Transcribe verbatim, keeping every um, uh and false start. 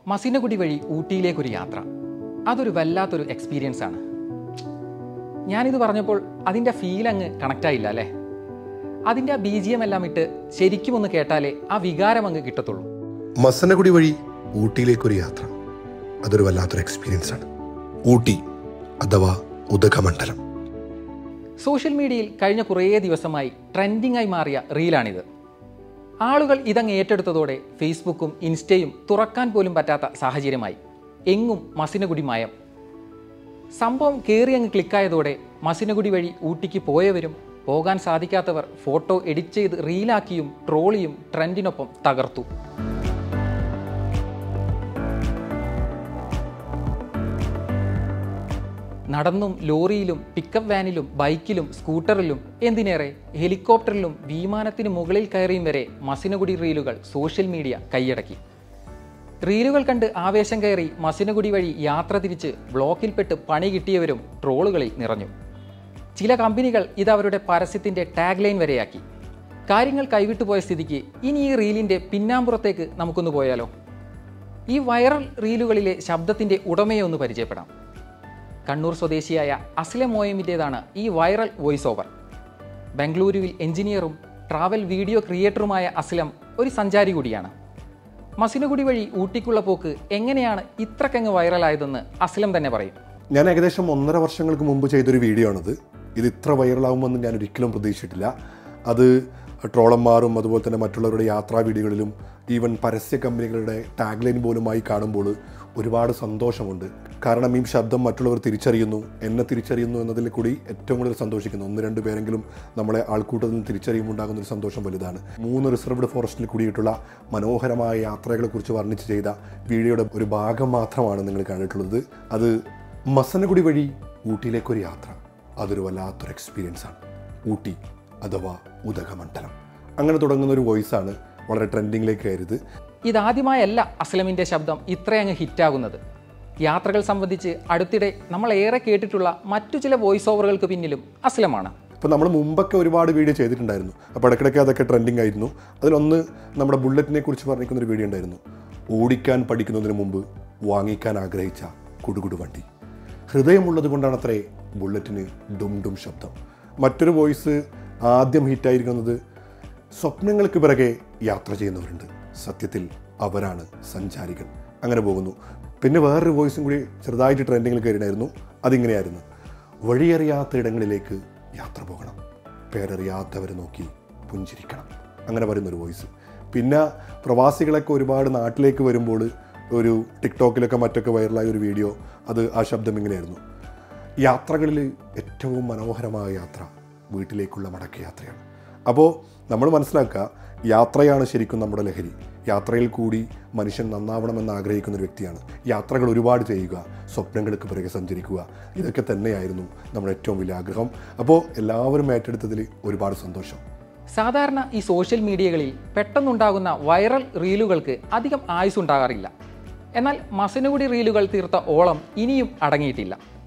മസിനഗുഡി വഴി ഊട്ടിയിലേക്കൊരു യാത്ര. അതൊരു വല്ലാത്തൊരു എക്സ്പീരിയൻസ് ആണ്. ഞാനിത് പറഞ്ഞപ്പോൾ അതിൻ്റെ ഫീൽ അങ്ങ് കണക്റ്റായില്ല അല്ലേ? അതിൻ്റെ ആ ബി ജി എം എല്ലാം ഇട്ട് ശരിക്കും ഒന്ന് കേട്ടാലേ ആ വികാരം അങ്ങ് കിട്ടത്തുള്ളൂ. മസനഗുഡി വഴി ഊട്ടിയിലേക്കൊരു യാത്ര, അതൊരു വല്ലാത്തൊരു എക്സ്പീരിയൻസ് ആണ്. ഊട്ടി അഥവാ ഉദകമണ്ഡലം. സോഷ്യൽ മീഡിയയിൽ കഴിഞ്ഞ കുറേ ദിവസമായി ട്രെൻഡിംഗ് ആയി മാറിയ റീലാണിത്. ആളുകൾ ഇതങ്ങ് ഏറ്റെടുത്തതോടെ ഫേസ്ബുക്കും ഇൻസ്റ്റയും തുറക്കാൻ പോലും പറ്റാത്ത സാഹചര്യമായി. എങ്ങും മസിനഗുഡി മയം. സംഭവം കയറി അങ്ങ് ക്ലിക്കായതോടെ മസിനഗുഡി വഴി ഊട്ടിക്ക് പോയവരും പോകാൻ സാധിക്കാത്തവർ ഫോട്ടോ എഡിറ്റ് ചെയ്ത് റീലാക്കിയും ട്രോളിയും ട്രെൻഡിനൊപ്പം തകർത്തു. നടന്നും ലോറിയിലും പിക്കപ്പ് വാനിലും ബൈക്കിലും സ്കൂട്ടറിലും എന്തിനേറെ ഹെലികോപ്റ്ററിലും വിമാനത്തിന് മുകളിൽ കയറിയും വരെ മസിനഗുഡി റീലുകൾ സോഷ്യൽ മീഡിയ കൈയടക്കി. റീലുകൾ കണ്ട് ആവേശം കയറി മസിനഗുഡി വഴി യാത്ര തിരിച്ച് ബ്ലോക്കിൽപ്പെട്ട് പണി കിട്ടിയവരും ട്രോളുകളിൽ നിറഞ്ഞു. ചില കമ്പനികൾ ഇത് അവരുടെ പരസ്യത്തിൻ്റെ ടാഗ് ലൈൻ വരെയാക്കി. കാര്യങ്ങൾ കൈവിട്ടുപോയ സ്ഥിതിക്ക് ഇനി ഈ റീലിൻ്റെ പിന്നാമ്പുറത്തേക്ക് നമുക്കൊന്ന് പോയാലോ? ഈ വൈറൽ റീലുകളിലെ ശബ്ദത്തിൻ്റെ ഉടമയെ ഒന്ന് പരിചയപ്പെടാം. കണ്ണൂർ സ്വദേശിയായ അസ്ലം മോയമിൻ്റേതാണ് ഈ വൈറൽ വോയിസ് ഓവർ. ബംഗളൂരുവിൽ എഞ്ചിനീയറും ട്രാവൽ വീഡിയോ ക്രിയേറ്ററുമായ അസ്ലം ഒരു സഞ്ചാരി കൂടിയാണ്. മസിനഗുഡി വഴി ഊട്ടിക്കുള്ള പോക്ക് എങ്ങനെയാണ് ഇത്രക്കങ്ങ് വൈറലായതെന്ന് അസ്ലം തന്നെ പറയും. ഞാൻ ഏകദേശം ഒന്നര വർഷങ്ങൾക്ക് മുമ്പ് ചെയ്തൊരു വീഡിയോ ആണിത്. ഇത് ഇത്ര വൈറലാവുമെന്ന് ഞാൻ ഒരിക്കലും പ്രതീക്ഷിച്ചിട്ടില്ല. അത് ട്രോളന്മാരും അതുപോലെ തന്നെ മറ്റുള്ളവരുടെ യാത്രാ വീഡിയോകളിലും ഈവൻ പരസ്യ കമ്പനികളുടെ ടാഗ് ലൈൻ പോലുമായി കാണുമ്പോൾ ഒരുപാട് സന്തോഷമുണ്ട്. കാരണം ഈ ശബ്ദം മറ്റുള്ളവർ തിരിച്ചറിയുന്നു, എന്നെ തിരിച്ചറിയുന്നു എന്നതിൽ കൂടി ഏറ്റവും കൂടുതൽ സന്തോഷിക്കുന്നു. ഒന്ന് രണ്ട് പേരെങ്കിലും നമ്മളെ ആൾക്കൂട്ടത്തിൽ നിന്ന് തിരിച്ചറിയുമ്പോൾ ഉണ്ടാകുന്നൊരു സന്തോഷം വലുതാണ്. മൂന്ന് റിസർവ്ഡ് ഫോറസ്റ്റിൽ കൂടിയിട്ടുള്ള മനോഹരമായ യാത്രകളെക്കുറിച്ച് വർണ്ണിച്ച് ചെയ്ത വീഡിയോയുടെ ഒരു ഭാഗം മാത്രമാണ് നിങ്ങൾ കണ്ടിട്ടുള്ളത്. അത് മസനഗുഡി വഴി ഊട്ടിയിലേക്കൊരു യാത്ര, അതൊരു വല്ലാത്തൊരു എക്സ്പീരിയൻസ് ആണ്. ഊട്ടി അഥവാ ഉദകമണ്ഡലം അങ്ങനെ തുടങ്ങുന്ന ഒരു വോയിസാണ് വളരെ ട്രെൻഡിങ്ങിലേക്ക് കയറിയത്. ഇതാദ്യമായല്ല അസ്ലമിൻ്റെ ശബ്ദം ഇത്രയങ്ങ് ഹിറ്റാകുന്നത്. യാത്രകൾ സംബന്ധിച്ച് അടുത്തിടെ നമ്മൾ ഏറെ കേട്ടിട്ടുള്ള മറ്റു ചില വോയിസ് ഓവറുകൾക്ക് പിന്നിലും അസ്ലമാണ്. ഇപ്പോൾ നമ്മൾ മുമ്പൊക്കെ ഒരുപാട് വീഡിയോ ചെയ്തിട്ടുണ്ടായിരുന്നു. അപ്പോൾ ഇടയ്ക്കിടയ്ക്ക് അതൊക്കെ ട്രെൻഡിങ് ആയിരുന്നു. അതിലൊന്ന് നമ്മുടെ ബുള്ളറ്റിനെ കുറിച്ച് പറഞ്ഞിരിക്കുന്നൊരു വീഡിയോ ഉണ്ടായിരുന്നു. ഓടിക്കാൻ പഠിക്കുന്നതിന് മുമ്പ് വാങ്ങിക്കാൻ ആഗ്രഹിച്ച കുടുകുടു വണ്ടി. ഹൃദയമുള്ളത് കൊണ്ടാണ് അത്രേ ബുള്ളറ്റിന് ഡും ഡും ശബ്ദം. മറ്റൊരു വോയിസ് ആദ്യം ഹിറ്റായിരിക്കുന്നത് സ്വപ്നങ്ങൾക്ക് പിറകെ യാത്ര ചെയ്യുന്നവരുണ്ട്, സത്യത്തിൽ അവരാണ് സഞ്ചാരികൾ. അങ്ങനെ പോകുന്നു. പിന്നെ വേറൊരു വോയിസും കൂടി ചെറുതായിട്ട് ട്രെൻഡിങ്ങിൽ കയറിയായിരുന്നു. അതിങ്ങനെയായിരുന്നു: വഴിയറിയാത്ത ഇടങ്ങളിലേക്ക് യാത്ര പോകണം, പേരറിയാത്തവരെ നോക്കി പുഞ്ചിരിക്കണം. അങ്ങനെ പറയുന്നൊരു വോയിസ്. പിന്നെ പ്രവാസികളൊക്കെ ഒരുപാട് നാട്ടിലേക്ക് വരുമ്പോൾ ഒരു ടിക്ടോക്കിലൊക്കെ മറ്റൊക്കെ വൈറലായ ഒരു വീഡിയോ, അത് ആ ശബ്ദം ഇങ്ങനെയായിരുന്നു: യാത്രകളിൽ ഏറ്റവും മനോഹരമായ യാത്ര വീട്ടിലേക്കുള്ള മടക്കയാത്രയാണ്. അപ്പോൾ നമ്മൾ മനസ്സിലാക്കുക, യാത്രയാണ് ശരിക്കും നമ്മുടെ ലഹരി. യാത്രയിൽ കൂടി മനുഷ്യൻ നന്നാവണമെന്ന് ആഗ്രഹിക്കുന്ന ഒരു വ്യക്തിയാണ്. യാത്രകൾ ഒരുപാട് ചെയ്യുക, സ്വപ്നങ്ങൾക്ക് പിറകെ സഞ്ചരിക്കുക, ഇതൊക്കെ തന്നെയായിരുന്നു നമ്മുടെ ഏറ്റവും വലിയ ആഗ്രഹം. അപ്പോൾ എല്ലാവരും ഏറ്റെടുത്തതിൽ ഒരുപാട് സന്തോഷം. സാധാരണ ഈ സോഷ്യൽ മീഡിയകളിൽ പെട്ടെന്നുണ്ടാകുന്ന വൈറൽ റീലുകൾക്ക് അധികം ആയുസ് ഉണ്ടാകാറില്ല. എന്നാൽ മസിനഗുഡി റീലുകൾ തീർത്ത ഓളം ഇനിയും അടങ്ങിയിട്ടില്ല.